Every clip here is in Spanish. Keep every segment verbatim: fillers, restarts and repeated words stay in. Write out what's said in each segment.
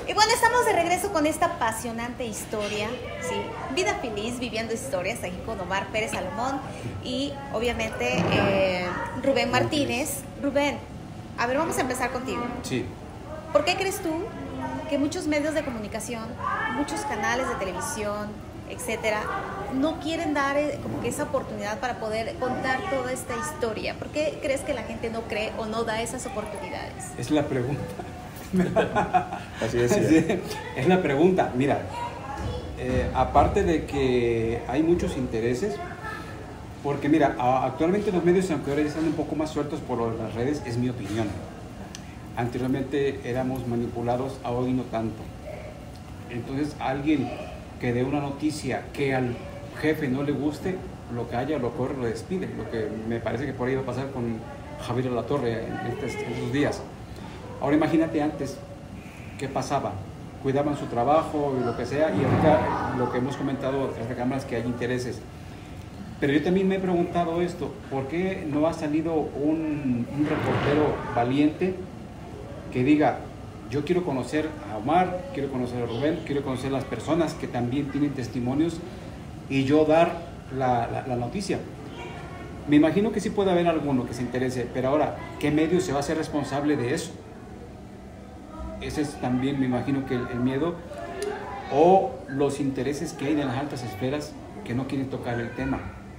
Y bueno, estamos de regreso con esta apasionante historia, ¿sí? Vida feliz, viviendo historias, aquí con Omar Pérez Salomón y obviamente eh, Rubén Martínez. Rubén, a ver, vamos a empezar contigo. Sí. ¿Por qué crees tú que muchos medios de comunicación, muchos canales de televisión, etcétera, no quieren dar eh, como que esa oportunidad para poder contar toda esta historia? ¿Por qué crees que la gente no cree o no da esas oportunidades? Es la pregunta. Así es. Sí, es la pregunta. Mira, eh, aparte de que hay muchos intereses, porque mira, a, actualmente los medios, aunque ahora ya están un poco más sueltos por las redes, es mi opinión. Anteriormente éramos manipulados, a hoy no tanto. Entonces, alguien que dé una noticia que al jefe no le guste, lo calla, lo corre, lo despide. Lo que me parece que por ahí va a pasar con Javier Alatorre en estos, en estos días. Ahora imagínate antes, ¿qué pasaba? Cuidaban su trabajo y lo que sea, y ahorita lo que hemos comentado tras de cámaras, que hay intereses. Pero yo también me he preguntado esto, ¿por qué no ha salido un, un reportero valiente que diga, yo quiero conocer a Omar, quiero conocer a Rubén, quiero conocer a las personas que también tienen testimonios y yo dar la, la, la noticia? Me imagino que sí puede haber alguno que se interese, pero ahora, ¿qué medio se va a hacer responsable de eso? Ese es también, me imagino, que el, el miedo o los intereses que hay de las altas esferas que no quieren tocar el tema.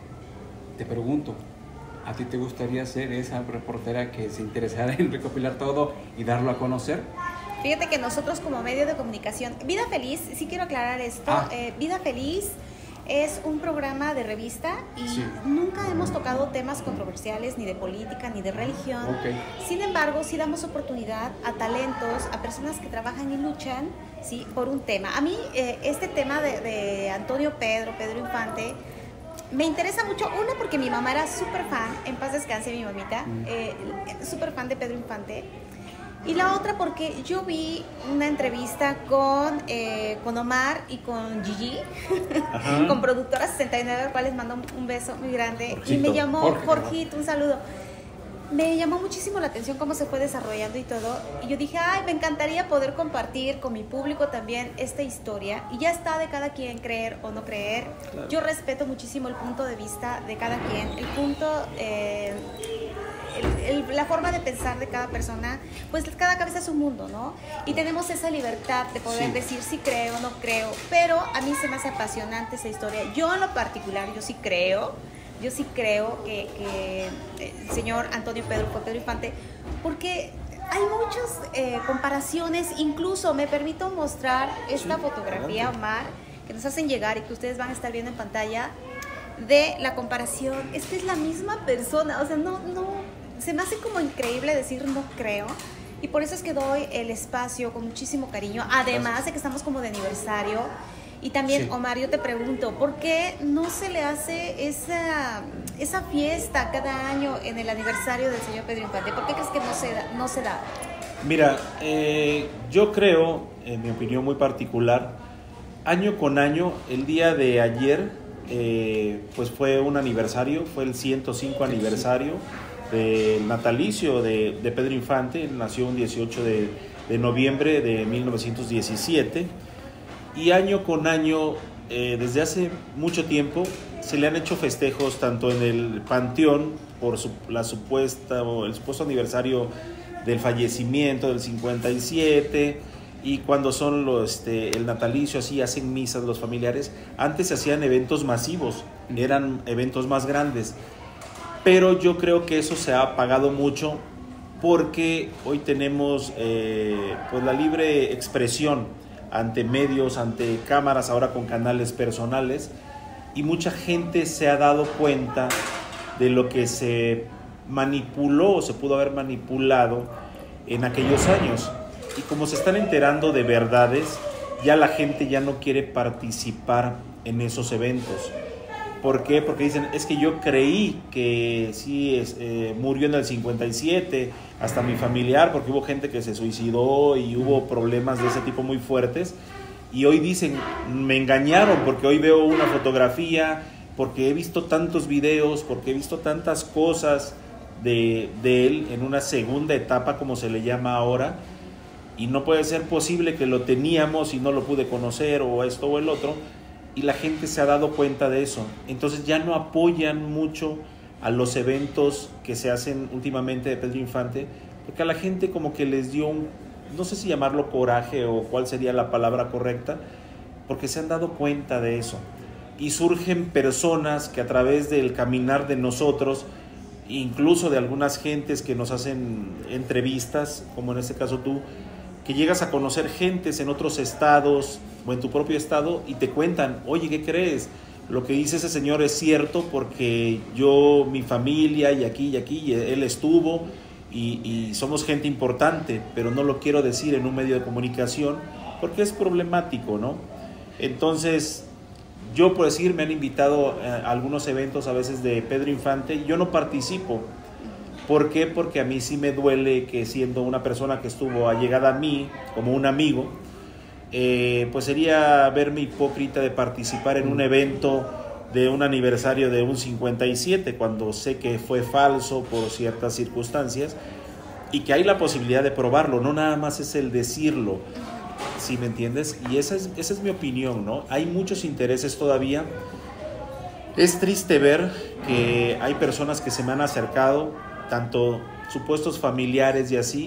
Te pregunto, ¿a ti te gustaría ser esa reportera que se interesara en recopilar todo y darlo a conocer? Fíjate que nosotros como medio de comunicación, Vida Feliz, sí quiero aclarar esto, Ah. eh, Vida Feliz es un programa de revista y Sí. nunca hemos tocado temas controversiales ni de política ni de religión. Okay. Sin embargo, sí damos oportunidad a talentos, a personas que trabajan y luchan, ¿sí?, por un tema. A mí eh, este tema de, de Antonio Pedro, Pedro Infante, me interesa mucho. Una, porque mi mamá era súper fan, en paz descanse mi mamita, Mm. eh, súper fan de Pedro Infante. Y la otra porque yo vi una entrevista con, eh, con Omar y con Gigi, con Productora sesenta y nueve, al cual les mando un beso muy grande. Jorgito, y me llamó, Jorge, Jorgito, un saludo. Me llamó muchísimo la atención cómo se fue desarrollando y todo. Y yo dije, ay, me encantaría poder compartir con mi público también esta historia. Y ya está de cada quien creer o no creer. Claro. Yo respeto muchísimo el punto de vista de cada quien. El punto... Eh, El, el, la forma de pensar de cada persona, pues cada cabeza es un mundo, ¿no? Y tenemos esa libertad de poder Sí. decir si creo o no creo, pero a mí se me hace apasionante esa historia. Yo en lo particular, yo sí creo, yo sí creo que, que el señor Antonio Pedro fue Pedro Infante, porque hay muchas eh, comparaciones, incluso me permito mostrar esta Sí, fotografía, adelante. Omar, que nos hacen llegar y que ustedes van a estar viendo en pantalla, de la comparación. Es que es la misma persona, o sea, no, no, se me hace como increíble decir no creo, y por eso es que doy el espacio con muchísimo cariño, además Gracias. de que estamos como de aniversario. Y también, Sí. Omar, yo te pregunto, ¿por qué no se le hace esa, esa fiesta cada año en el aniversario del señor Pedro Infante? ¿Por qué crees que no se da? No se da? Mira, eh, yo creo, en mi opinión muy particular, año con año, el día de ayer, eh, pues fue un aniversario, fue el ciento cinco aniversario del natalicio de, de Pedro Infante. Él nació un dieciocho de, de noviembre de mil novecientos diecisiete, y año con año, eh, desde hace mucho tiempo, se le han hecho festejos tanto en el Panteón por su, la supuesta, o el supuesto aniversario del fallecimiento del cincuenta y siete, y cuando son los, este, el natalicio, así hacen misas los familiares. Antes se hacían eventos masivos, eran eventos más grandes, pero yo creo que eso se ha apagado mucho porque hoy tenemos eh, pues la libre expresión ante medios, ante cámaras, ahora con canales personales, y mucha gente se ha dado cuenta de lo que se manipuló o se pudo haber manipulado en aquellos años. Y como se están enterando de verdades, ya la gente ya no quiere participar en esos eventos. ¿Por qué? Porque dicen, es que yo creí que sí es, eh, murió en el cincuenta y siete, hasta mi familiar, porque hubo gente que se suicidó y hubo problemas de ese tipo muy fuertes. Y hoy dicen, me engañaron porque hoy veo una fotografía, porque he visto tantos videos, porque he visto tantas cosas de, de él en una segunda etapa, como se le llama ahora, y no puede ser posible que lo teníamos y no lo pude conocer o esto o el otro, y la gente se ha dado cuenta de eso. Entonces ya no apoyan mucho a los eventos que se hacen últimamente de Pedro Infante, porque a la gente como que les dio un, no sé si llamarlo coraje o cuál sería la palabra correcta, porque se han dado cuenta de eso. Y surgen personas que a través del caminar de nosotros, incluso de algunas gentes que nos hacen entrevistas, como en este caso tú, que llegas a conocer gentes en otros estados o en tu propio estado y te cuentan, oye, ¿qué crees? Lo que dice ese señor es cierto porque yo, mi familia y aquí y aquí, y él estuvo y, y somos gente importante, pero no lo quiero decir en un medio de comunicación porque es problemático, ¿no? Entonces, yo por decir, me han invitado a algunos eventos a veces de Pedro Infante y yo no participo. ¿Por qué? Porque a mí sí me duele que siendo una persona que estuvo allegada a mí, como un amigo, eh, pues sería verme hipócrita de participar en un evento de un aniversario de un cincuenta y siete, cuando sé que fue falso por ciertas circunstancias y que hay la posibilidad de probarlo, no nada más es el decirlo, ¿sí me entiendes? Y esa es, esa es mi opinión, ¿no? Hay muchos intereses todavía. Es triste ver que hay personas que se me han acercado, tanto supuestos familiares y así,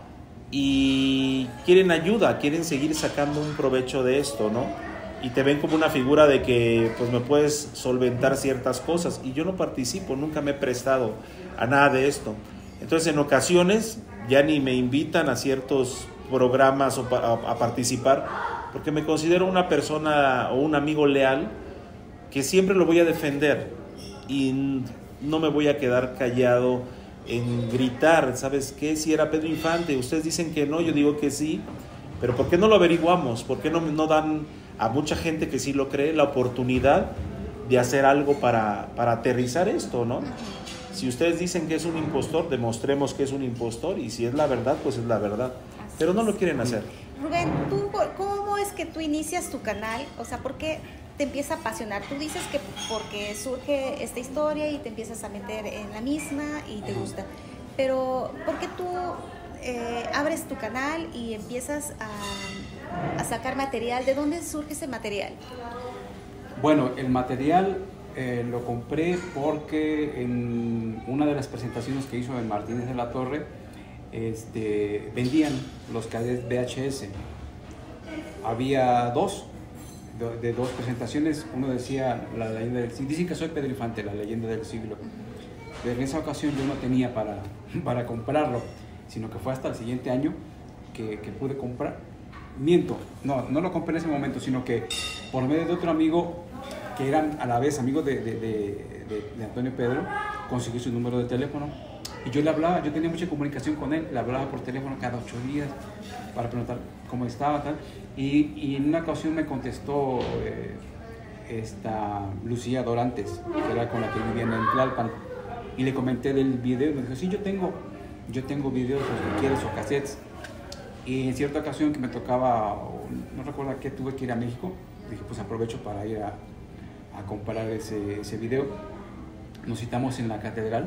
y quieren ayuda, quieren seguir sacando un provecho de esto, ¿no? Y te ven como una figura de que pues me puedes solventar ciertas cosas, y yo no participo, nunca me he prestado a nada de esto. Entonces en ocasiones ya ni me invitan a ciertos programas o a, a participar, porque me considero una persona o un amigo leal que siempre lo voy a defender y no me voy a quedar callado en gritar, ¿sabes qué? Si era Pedro Infante, ustedes dicen que no, yo digo que sí, pero ¿por qué no lo averiguamos? ¿Por qué no, no dan a mucha gente que sí lo cree la oportunidad de hacer algo para, para aterrizar esto, ¿no? Si ustedes dicen que es un impostor, demostremos que es un impostor, y si es la verdad, pues es la verdad, pero no lo quieren hacer. Rubén, ¿tú, ¿cómo es que tú inicias tu canal? O sea, ¿por qué te empieza a apasionar? Tú dices que porque surge esta historia y te empiezas a meter en la misma y te gusta, pero ¿por qué tú eh, abres tu canal y empiezas a, a sacar material? ¿De dónde surge ese material? Bueno, el material eh, lo compré porque en una de las presentaciones que hizo en Martínez de la Torre, este, vendían los cassettes V H S. Había dos, de, de dos presentaciones. Uno decía la leyenda del siglo. Dicen que soy Pedro Infante, la leyenda del siglo. Pero en esa ocasión yo no tenía para, para comprarlo, sino que fue hasta el siguiente año que, que pude comprar. Miento, no, no lo compré en ese momento, sino que por medio de otro amigo, que eran a la vez amigos de, de, de, de, de Antonio Pedro, conseguí su número de teléfono. Y yo le hablaba, yo tenía mucha comunicación con él, le hablaba por teléfono cada ocho días para preguntar cómo estaba, tal. Y, y en una ocasión me contestó eh, esta Lucía Dorantes, que era con la que vivía en Tlalpan, y le comenté del video y me dijo, sí, yo tengo, yo tengo videos, los que quieres, o cassettes. Y en cierta ocasión que me tocaba, no recuerdo a qué, tuve que ir a México, dije, pues aprovecho para ir a, a comprar ese, ese video. Nos citamos en la catedral.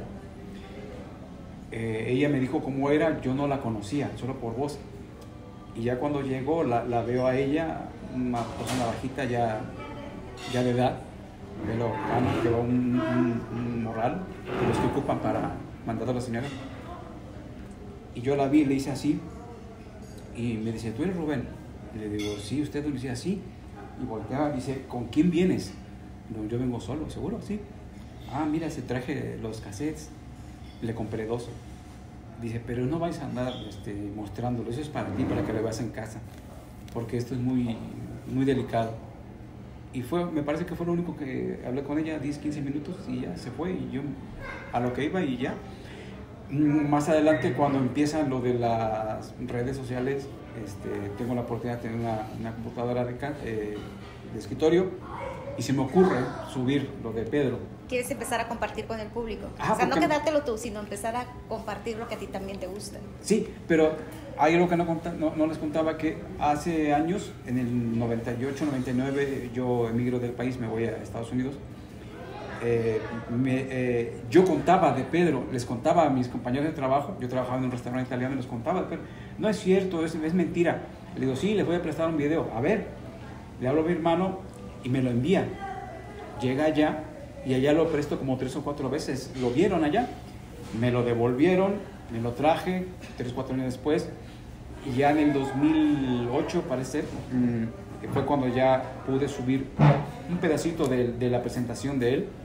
Eh, ella me dijo cómo era, yo no la conocía, solo por voz. Y ya cuando llegó, la, la veo a ella, una persona bajita, ya, ya de edad, pelo cano, lleva un, un, un morral, de los que ocupan para mandar a la señora. Y yo la vi, le hice así, y me dice, ¿tú eres Rubén? Y le digo, sí, usted, le dice así. Y volteaba, dice, ¿con quién vienes? No, yo vengo solo, ¿seguro? Sí. Ah, mira, se traje los cassettes. Le compré dos. Dice, pero no vais a andar este, mostrándolo, eso es para ti, para que lo veas en casa, porque esto es muy, muy delicado. Y fue, me parece que fue lo único que hablé con ella, diez, quince minutos, y ya se fue, y yo a lo que iba y ya. Más adelante, cuando empiezan lo de las redes sociales, este, tengo la oportunidad de tener una, una computadora de, eh, de escritorio, y se me ocurre subir lo de Pedro. ¿Quieres empezar a compartir con el público? Ah, o sea, no porque... quedártelo tú, sino empezar a compartir lo que a ti también te gusta. Sí, pero hay algo que no, no, no les contaba, que hace años, en el noventa y ocho, noventa y nueve, yo emigro del país, me voy a Estados Unidos. Eh, me, eh, yo contaba de Pedro, les contaba a mis compañeros de trabajo, yo trabajaba en un restaurante italiano y les contaba de Pedro. no es cierto, es, es mentira. Le digo, sí, les voy a prestar un video. A ver, le hablo a mi hermano y me lo envía. Llega allá y allá lo presto como tres o cuatro veces. Lo vieron allá, me lo devolvieron, me lo traje tres o cuatro años después. Y ya en el dos mil ocho, parece, mmm, fue cuando ya pude subir un pedacito de, de la presentación de él.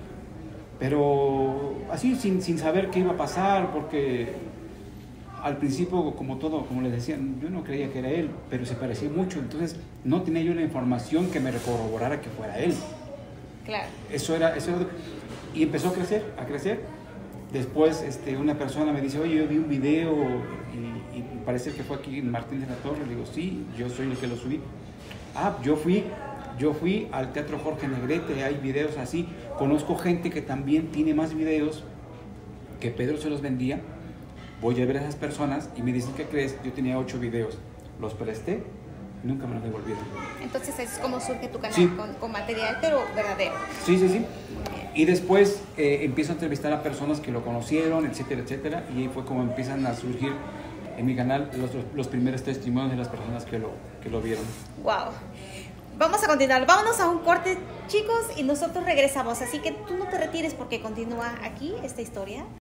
Pero así, sin, sin saber qué iba a pasar, porque al principio, como todo, como les decía, yo no creía que era él, pero se parecía mucho. Entonces, no tenía yo la información que me corroborara que fuera él. Claro. Eso era, eso era, y empezó a crecer, a crecer. Después, este, una persona me dice, oye, yo vi un video y, y parece que fue aquí en Martín de la Torre. Le digo, sí, yo soy el que lo subí. Ah, yo fui, yo fui al Teatro Jorge Negrete, hay videos así. Conozco gente que también tiene más videos que Pedro se los vendía. Voy a ver a esas personas y me dicen, ¿qué crees? Yo tenía ocho videos, los presté, nunca me los devolvieron. Entonces es como surge tu canal, sí. con, con material, pero verdadero. Sí, sí, sí. Y después eh, empiezo a entrevistar a personas que lo conocieron, etcétera, etcétera. Y ahí fue como empiezan a surgir en mi canal los, los primeros testimonios de las personas que lo, que lo vieron. Wow. Vamos a continuar. Vámonos a un corte, chicos, y nosotros regresamos. Así que tú no te retires porque continúa aquí esta historia.